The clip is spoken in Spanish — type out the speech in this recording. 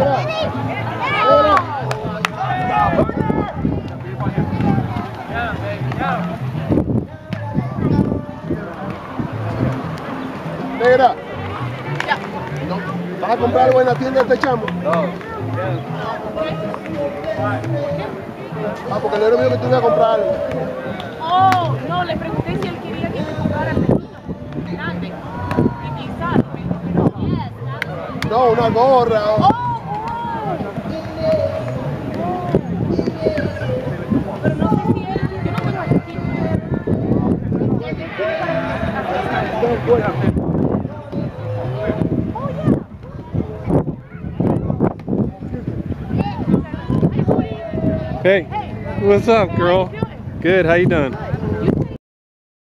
Negra, ¿vas a comprar algo en la tienda de este chamo? No. Ah, porque el negro mío que tú ibas a comprar algo. Oh, no, le pregunté si él quería que me comprara el vestido grande y quizás me dijo que no. No, una gorra. Pero no sé si él, yo no tengo el vestido. Hey, what's up, girl? Good, how you doing?